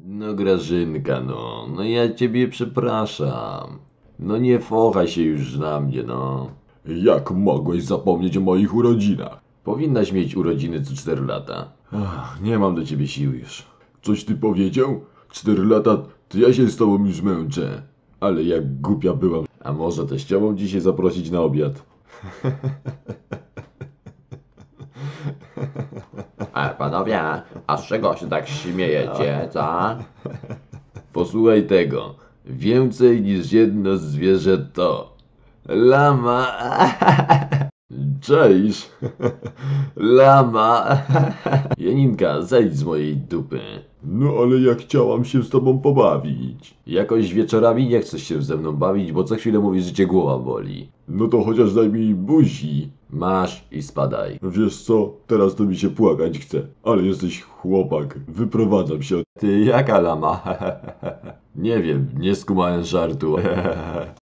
No Grażynka, no ja ciebie przepraszam. No nie fochaj się już na mnie, no. Jak mogłeś zapomnieć o moich urodzinach? Powinnaś mieć urodziny co 4 lata. Ach, nie mam do ciebie sił już. Coś ty powiedział? 4 lata, to ja się z tobą już męczę. Ale jak głupia byłam. A może teściową dzisiaj zaprosić na obiad? Panowie, a z czego się tak śmiejecie, co? Posłuchaj tego. Więcej niż jedno zwierzę to lama. Cześć! Lama. Janinka, zejdź z mojej dupy. No ale ja chciałam się z tobą pobawić. Jakoś wieczorami nie chcesz się ze mną bawić, bo co chwilę mówisz, że cię głowa boli. No to chociaż daj mi buzi. Masz i spadaj. Wiesz co, teraz to mi się płakać chce. Ale jesteś chłopak, wyprowadzam się. Ty, jaka lama? Nie wiem, nie skumałem żartu.